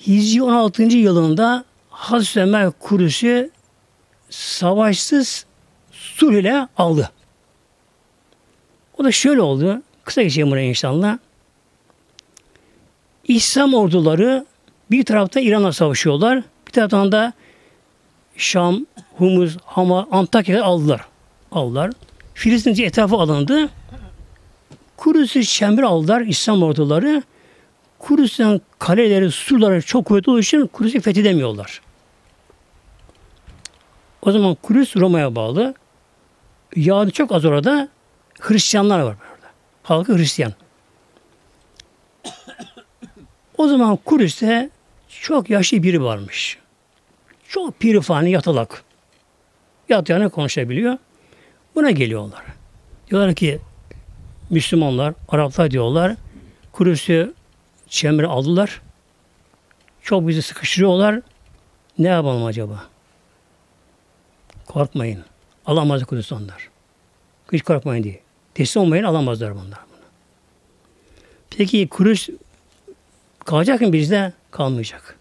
Hicri 16. yılında Hazreti Ömer Kuruş'u savaşsız sulh ile aldı. O da şöyle oldu. Kısa geçeyim buraya inşallah. İslam orduları bir tarafta İran'la savaşıyorlar. Bir taraftan da Şam, Humus, Hama, Antakya'yı aldılar. Filistin etrafı alındı. Kudüs'ü çember aldılar İslam orduları. Kudüs'ün kaleleri, surları çok kuvvetli olduğu için Kudüs'ü fethedemiyorlar. O zaman Kudüs Roma'ya bağlı. Yahudi çok az orada. Hristiyanlar var orada. Halkı Hristiyan. O zaman Kudüs'te çok yaşlı biri varmış. Çok pirifani yatalak. Yatağına konuşabiliyor. Buna geliyorlar. Diyorlar ki Müslümanlar, Araplar diyorlar. Kudüs'ü çembre aldılar. Çok bizi sıkıştırıyorlar. Ne yapalım acaba? Korkmayın. Alamaz Kudüs onlar. Hiç korkmayın diye. Teslim olmayın, alamazlar bunlar. Peki Kudüs kalacak mı bizde? Kalmayacak.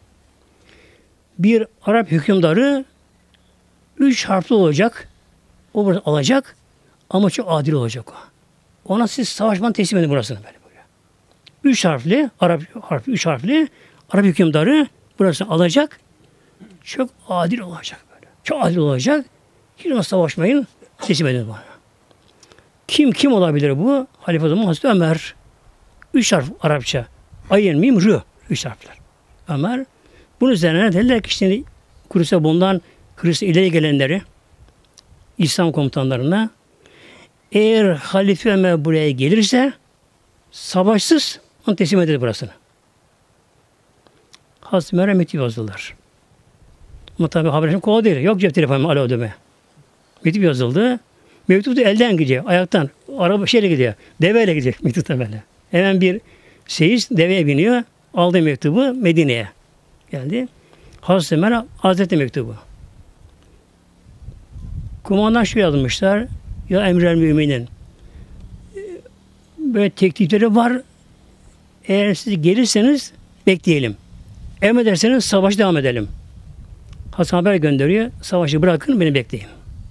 Bir Arap hükümdarı 3 harfli olacak. O burası alacak ama çok adil olacak o. Ona siz savaşman teslim edin burasını böyle. 3 harfli, Arap harfli, 3 harfli Arap hükümdarı burasını alacak. Çok adil olacak böyle. Çok adil olacak. Hiç ona savaşmayın, teslim edin bana. Kim olabilir bu? Halife zaman Hazreti Ömer. 3 harf Arapça. Ayn, mim, rı. 3 harfler. Ömer. Bunun üzerine dediler ki işte Kudüs'e bundan Hristiyan ileri gelenleri İslam komutanlarına eğer Halife Ömer buraya gelirse savaşsız onu teslim edildi burasını. Hazreti Ömer'e mektup yazdılar. Ama tabi haberleşme kolay değil. Yok cep telefonu alo ödeme. Mektup yazıldı. Mektup da elden gidiyor. Ayaktan. Araba şeyle gidiyor. Deveyle gidiyor mektup da böyle. Hemen bir seyis deveye biniyor. Aldı mektubu Medine'ye geldi. Hazreti Ömer'e Hazreti mektubu. Kumandan şu yazmışlar. Ya emrel müminin. Böyle teklifleri var. Eğer siz gelirseniz bekleyelim. Emrederseniz savaş devam edelim. Hasan haber gönderiyor. Savaşı bırakın beni bekleyin.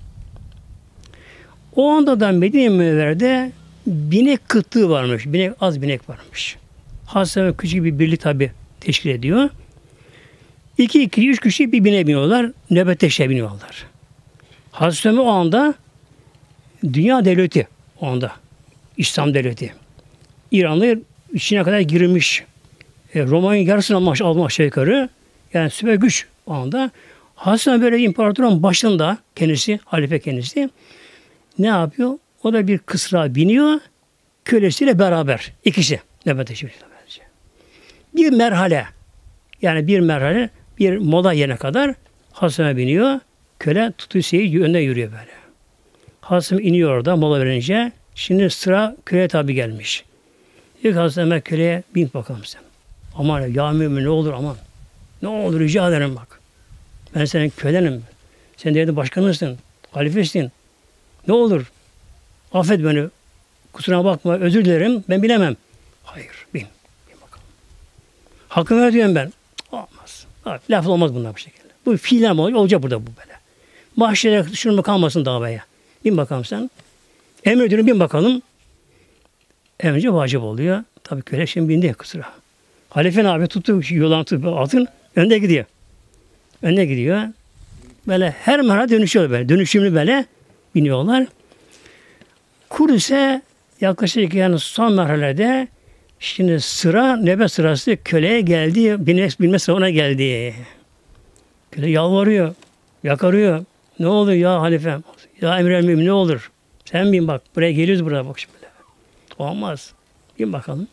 O anda da Medine Münevvere'de binek kıtlığı varmış. Az binek varmış. Hasan küçük bir birlik tabi teşkil ediyor. 2-3 kişi bir bineğe biniyorlar. Nöbetleşe biniyorlar. Hazreti Ömer o anda dünya devleti o anda. İslam devleti. İranlı içine kadar girmiş. Roma'nın yarısını almış aşağı yukarı. Yani süper güç o anda. Hazreti böyle imparatorun başında kendisi, halife kendisi ne yapıyor? O da bir kısra biniyor. Kölesiyle beraber. İkisi. Nöbetleşiyor. Bir merhale. Yani bir mola yerine kadar Hasan'a biniyor. Köle tutuyor önüne yürüyor böyle. Hasan iniyor orada mola verince. Şimdi sıra köle tabi gelmiş. Diyor ki Hasan Ömer köleye bin bakalım sen. Aman ya mümin ne olur aman. Ne olur rica ederim bak. Ben senin kölenim. Sen devletin başkanısın. Halifesin. Ne olur. Affet beni. Kusura bakma. Özür dilerim. Ben bilemem. Hayır. Bin bakalım. Hakkımı ver diyorum ben. Olmaz. Laf olmaz bunlar bu şekilde. Bu fiiller olacak burada bu böyle. Mahşere şunu kalmasın davaya. Bin bakalım sen. Emrediyorum bin bakalım. Emrince vacip oluyor. Tabii köle şimdi bindi kusura. Halife abi tuttu yoldan tuttu altın. Önde gidiyor. Önde gidiyor. Böyle her merhale dönüşüyor böyle. Dönüşümlü böyle biniyorlar. Kudüs'e yaklaşık yani son merhalede şimdi nöbet sırası köleye geldi. Binme sıra ona geldi. Köle yalvarıyor. Yakarıyor. Ne olur ya halifem. Ya emir-el mümin ne olur. Sen bin bak. Buraya geliyoruz buraya bak şimdi. Olmaz. Bin bakalım.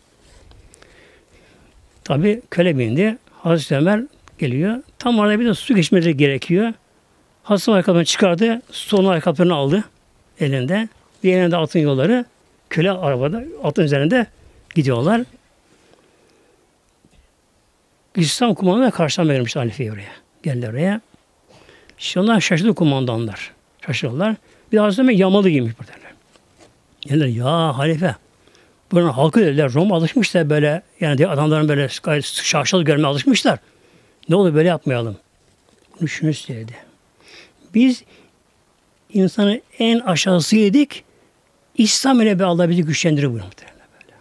Tabi köle bindi. Hazreti Ömer geliyor. Tam orada bir de su geçmesi gerekiyor. Hazreti ayakkabını çıkardı. Son ayakkabını aldı elinde. Bir elinde altın yolları. Köle arabada atın üzerinde gidiyorlar. İslam kumandanı karşıdan vermiş halifeyi oraya. Geldi oraya. Şimdi onlar şaşırdı kumandanlar. Şaşırdılar. Bir de Hazreti Ömer yamalı giymiş burada. Dediler ya halife Buranın halkı dediler. Roma alışmışlar böyle. Yani diğer adamların böyle gayet şaşalı görmeye alışmışlar. Ne olur böyle yapmayalım. Bunu şunu söyledi. Biz insanın en aşağısıydık. İslam ile bir Allah bizi güçlendirir buyuruyor muhtemelen böyle.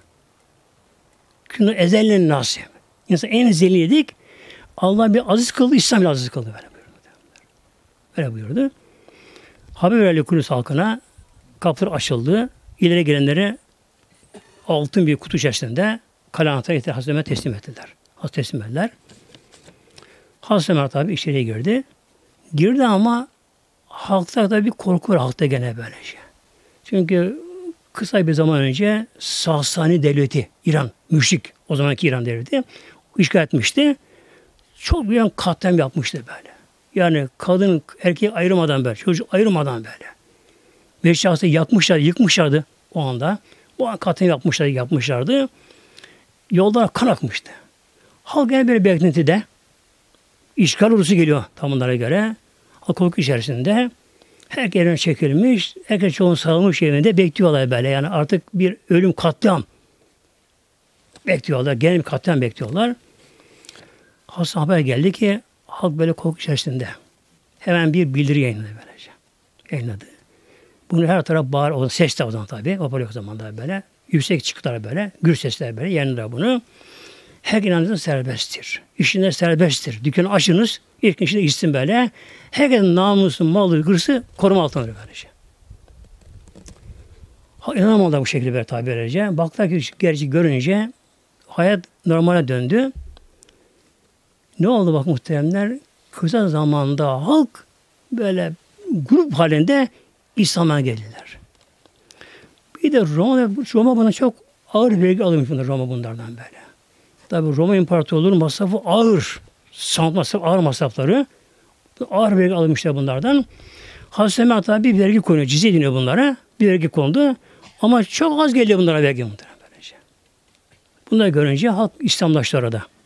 Künü ezellen nasip. İnsan en zeliydik. Allah bir aziz kıldı, İslam ile aziz kıldı böyle buyurdu. Böyle buyurdu. Haber verildi Kudüs halkına. Kapılar açıldı. İleri gelenlere altın bir kutu içerisinde kalanatları getirip Hazreti Ömer'e teslim ettiler. Hazreti teslim ettiler. Hazreti Ömer tabi içeriye girdi. Girdi ama halkta da bir korku var halkta gene böylece. Çünkü kısa bir zaman önce Sasani devleti, İran, müşrik, o zamanki İran devleti işgal etmişti. Çok büyük katliam yapmıştı böyle. Yani kadın, erkeği ayırmadan böyle, çocuk ayırmadan böyle. Meşrası yakmışlardı, yıkmışlardı o anda. O an katliam yapmışlardı. Yollar kan akmıştı. Halk gene böyle beklentide. İşgal ordusu geliyor tam bunlara göre. Korku içerisinde. Herkes yerine çekilmiş. Herkes çoğun sarılmış yerinde bekliyorlar böyle. Yani artık bir ölüm katliam bekliyorlar. Genel bir katliam bekliyorlar. Hasan haber geldi ki halk böyle korku içerisinde. Hemen bir bildiri yayınladı böylece. Yayınladı. Bunu her taraf bağır, o ses de o zaman tabii. Vapur yok o zaman da böyle. Yüksek çıktılar böyle. Gür sesler böyle. Yayınladılar bunu. Her inancınız serbesttir. İşinde serbesttir. Dükkanı açınız. İlk işinde içsin böyle. Herkesin namusu, malı, hırsı koruma altında böylece. İnanamadılar bu şekilde böyle tabi böylece. Baktılar ki gerçi görünce hayat normale döndü. Ne oldu bak muhteremler? Kısa zamanda halk böyle grup halinde İslam'a geldiler. Bir de Roma buna çok ağır vergi alıyormuş Roma bunlardan böyle. Tabi Roma İmparatorluğu'nun masrafı ağır. Ağır masrafları. Ağır vergi almışlar bunlardan. Hazreti Ömer tabi bir vergi konuyor. Cizye ediniyor bunlara. Bir vergi kondu. Ama çok az geliyor bunlara vergi muhtemelen böylece. Bunları görünce halk İslamlaştı orada.